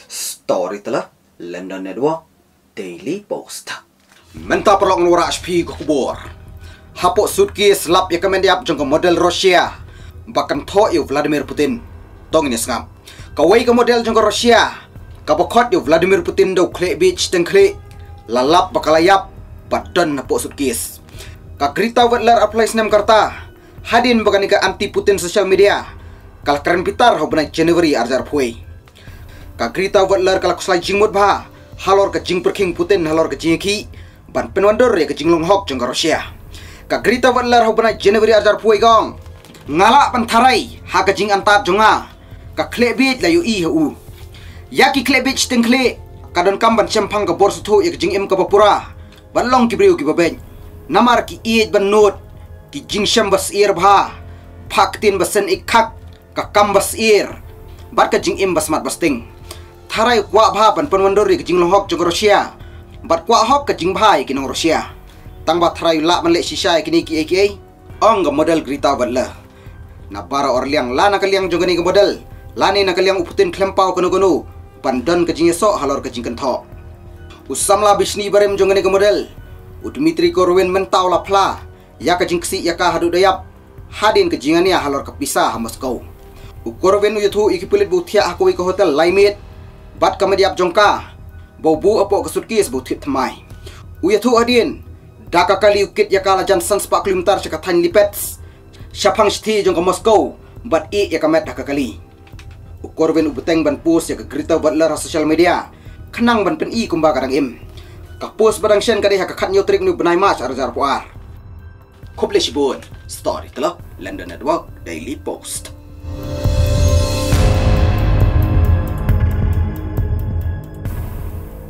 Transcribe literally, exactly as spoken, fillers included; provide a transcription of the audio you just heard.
Story telah London Network Daily Post. Menta perlok ngura H P ke kubur. Hapok suitcase lap ya kemendiap jangka model Rusia. Bahkan tho yu Vladimir Putin. Tong ini sengap. Kawai ke model jangka Rusia. Kabokot yu Vladimir Putin do kle beach teng kle. Lalap bakalayap badan hapok suitcase. Kagrita wetler apply senam karta. Hadin bakanika anti Putin social media. Kal keren pitar hobnai Januari arjar pui. Kagrita wetler kala kuslai jingmut bah. Halor ke jing perking Putin halor ke jing ki. Ban penwandor ya ke jing longhok jangka Rusia. Kagrita wetler hobnai Januari arjar pui gong. Ngalak pantarai ha ke jing antat jonga. Ka kle bit la yu i hu. Yaki kle bit teng kle. Kadon kamban cempang ke bor sutu ya ke jing im ke papura. Ban long ki briu ki babeng. Namar ki iit ban not. Ki jing syam bas ir bah. Paktin basen ikak. Ka kam bas ir. Bat ke jing im bas mat bas ting. Tarai kwa bha pan panwandori ke jing longhok jong Rusia. Bat kwa hok ke jing bhai kinong Rusia. Tang bat tarai la man le shisha kini ki aka. Ong ga model Grita badla. Na bara orliang la na kaliang jong ni ke model. Lani na kaliang uputin klempau kono kono. Pandon ke jing esok halor ke jing kentho. Usamla bisni barem jong ni ke model. U Dmitri Korwin mentau la pla. Ya ke jing ksi ya ka hadu dayap. Hadin ke jingania halor ke pisah Moskow. U Korwin u yuthu ikipilit butia akui ke hotel Laimit. Bat kamediap jongka bau bu apo ke sutkis bu tip tmai uya thu adin daka kali ukit ya kala jan sans pak kilometer caka tan lipets syapang shti jongka Moskow bat i ya kamet daka kali u Korwin u beteng ban pus ya ke Grita badler social media kenang ban pen i kumba kadang im ka pus badang shen kadih ka khat nyotrik nu benai mas arjar puar kople shibun story telah London Network Daily Post.